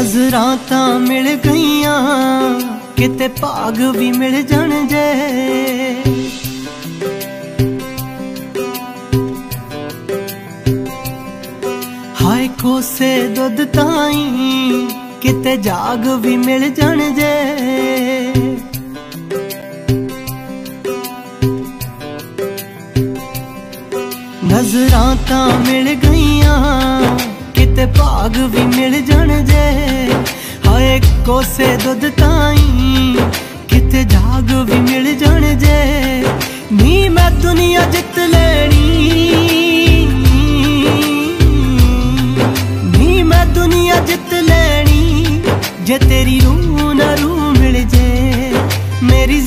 नजरां तां मिल गईयां किते भाग भी मिल जाण जे। हाय कोसे दुध ताई किते जाग भी मिल जाण जे। नजरां तां मिल गईयां किते भाग भी मिल जाण जे। हाय कोसे दुध ताई किते जाग भी मिल जाण जे। नी मैं दुनिया जित लेनी, नी मैं दुनिया जित लेनी जे तेरी रूह ना रूह मिल जे। मेरी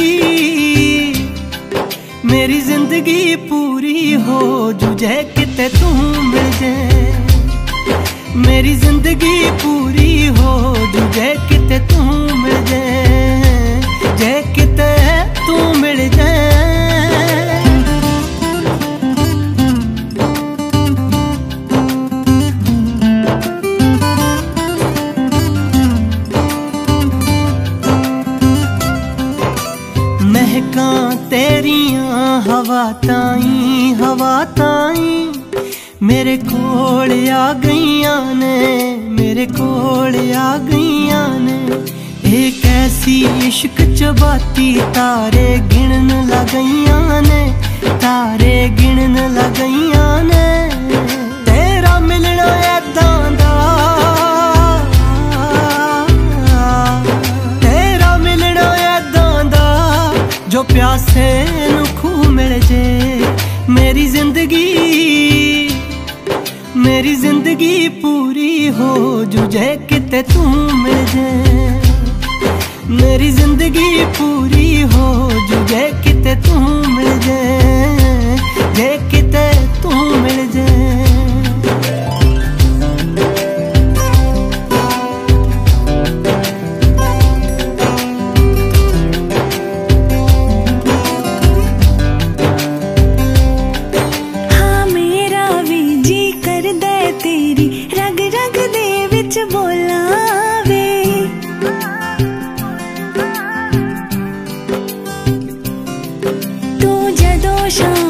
जिंदगी पूरी हो जुझे किते तू मिल जे। मेरी जिंदगी पूरी हो जुझे किते तू मिल जे, जे किते तू मिल जे। महकां तेरियां हवा ताई मेरे कोल आ गईयां ने, मेरे कोल आ गईयां ने। एक ऐसी इश्क चबाती तारे गिनन लगईयां ने, तारे गिनन लगईयां ने। तेरा मिलना ऐदां दा, तेरा मिलना ऐदां दा जो प्यासे नू खूह मिल जे। मेरी जिंदगी पूरी हो जुझे किते तू मिल जे। मेरी जिंदगी पूरी हो जुझे किते तू मिल जे, जे किते तू मिल जे। तेरी रग रग दे विच बोलां वे, तू जदों शाम